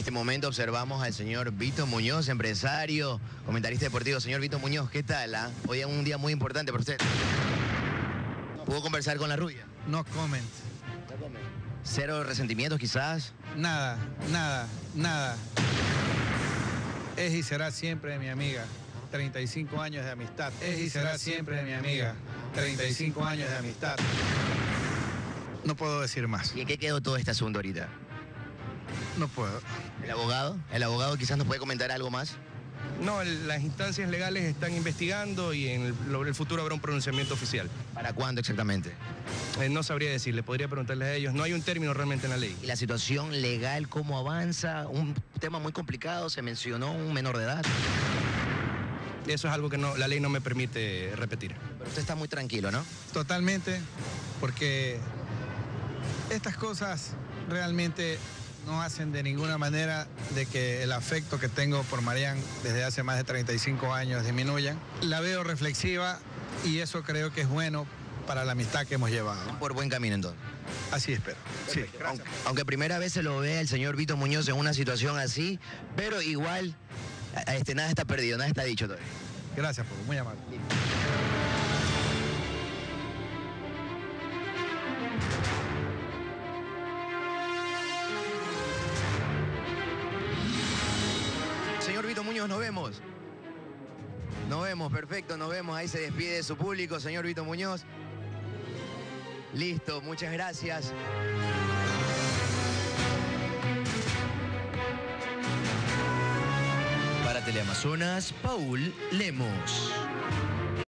este momento observamos al señor Vito Muñoz, empresario, comentarista deportivo. Señor Vito Muñoz, ¿qué tal? Hoy es un día muy importante para usted. ¿Pudo conversar con la rubia? No comment. ¿Cero resentimientos quizás? Nada, nada, nada. Es y será siempre mi amiga. 35 años de amistad. Es y será siempre mi amiga. 35 años de amistad. No puedo decir más. ¿Y en qué quedó todo este asunto ahorita? No puedo. ¿El abogado? ¿El abogado quizás nos puede comentar algo más? No, las instancias legales están investigando y en el futuro habrá un pronunciamiento oficial. ¿Para cuándo exactamente? No sabría decirle, podría preguntarles a ellos. No hay un término realmente en la ley. ¿Y la situación legal cómo avanza? Un tema muy complicado, se mencionó un menor de edad. Eso es algo que la ley no me permite repetir. Pero usted está muy tranquilo, ¿no? Totalmente, porque estas cosas realmente no hacen de ninguna manera de que el afecto que tengo por Marian desde hace más de 35 años disminuya. La veo reflexiva y eso creo que es bueno para la amistad que hemos llevado. Por buen camino entonces. Así espero. Sí, aunque primera vez se lo ve el señor Vito Muñoz en una situación así, pero igual nada está perdido, nada está dicho todavía. Gracias, Pablo, muy amable. Señor Vito Muñoz, nos vemos. Nos vemos, perfecto, nos vemos. Ahí se despide de su público, señor Vito Muñoz. Listo, muchas gracias. Para Teleamazonas, Paul Lemos.